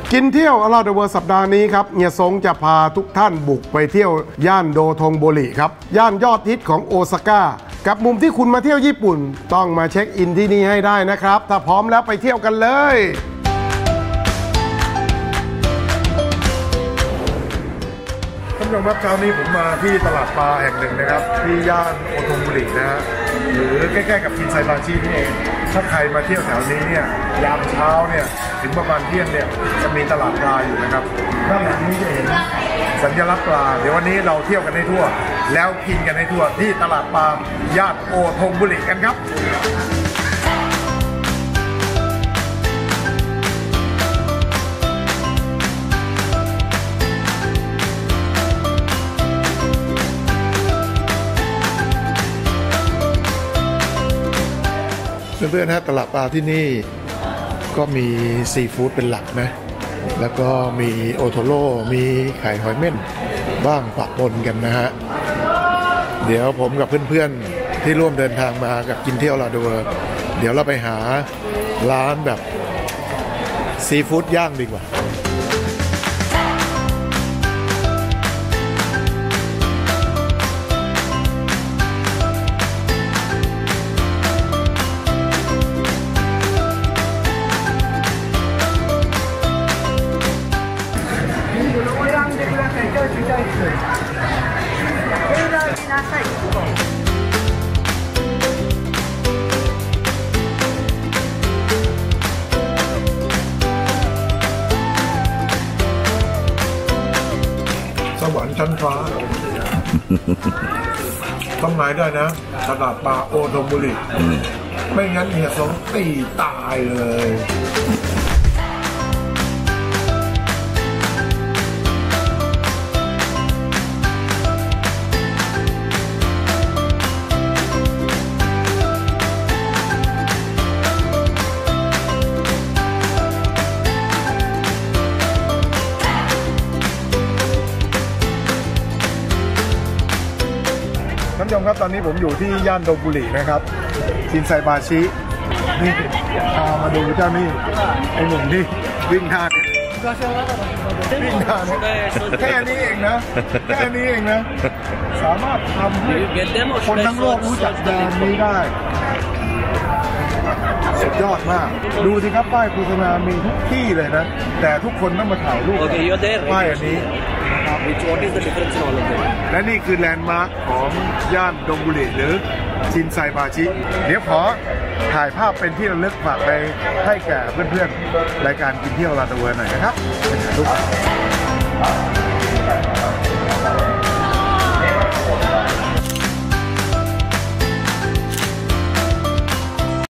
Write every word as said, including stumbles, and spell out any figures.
กินเที่ยวอลาเดอะเวิร์สัปดาห์นี้ครับเฮียซงจะพาทุกท่านบุกไปเที่ยวย่านโดทงโบริครับย่านยอดฮิตของโอซาก้ากับมุมที่คุณมาเที่ยวญี่ปุ่นต้องมาเช็คอินที่นี่ให้ได้นะครับถ้าพร้อมแล้วไปเที่ยวกันเลยท่านผู้ชมครับเช้านี้ผมมาที่ตลาดปลาแห่งหนึ่งนะครับที่ย่านโอทงโบรินะฮะหรือใกล้ๆกับชินไซบาชินี่เองถ้าใครมาเที่ยวแถวนี้เนี่ยยามเช้าเนี่ยถึงประมาณเที่ยงเนี่ยจะมีตลาดปลาอยู่นะครับด้านหลังนี้จะเห็นสัญลักษณ์ปลาเดี๋ยววันนี้เราเที่ยวกันให้ทั่วแล้วกินกันให้ทั่วที่ตลาดปลาย่านโอทงโบริกันครับเพื่อนๆฮะตลาดปลาที่นี่ก็มีซีฟู้ดเป็นหลักนะแล้วก็มีโอโทโร่มีไข่หอยเม่นบ้างปะปนกันนะฮะเดี๋ยวผมกับเพื่อนๆที่ร่วมเดินทางมากับกินเที่ยวลาเดอะเวิร์เดี๋ยวเราไปหาร้านแบบซีฟู้ดย่างดีกว่าสวรรค์ชั้นฟ้าต้องหมายได้นะตลาดปลาโอทงโบริไม่งั้นเฮียซงตีตายเลยท่านผู้ชมครับตอนนี้ผมอยู่ที่ย่านโดบุรินะครับชินไซบาชินี่พามาดูเจ้านี่ไอหนุ่มที่วิ่งท่าเนี่ยวิ่งท่าเนี่ยแค่นี้เองนะแค่นี้เองนะสามารถทำให้คนทั้งโลกรู้จักแบรนด์นี้ได้สุดยอดมากดูสิครับป้ายโฆษณามีทุกที่เลยนะแต่ทุกคนต้องมาถ่ายรูปป้ายอันนี้และนี่คือแลนด์มาร์คของย่านโดบุริหรือชินไซบาชิเดี๋ยวขอถ่ายภาพเป็นที่ระลึกฝากไปให้แก่เพื่อนๆรายการกินเที่ยวลาเดอะเวิร์หน่อยนะครับเป็นถ่ายรูป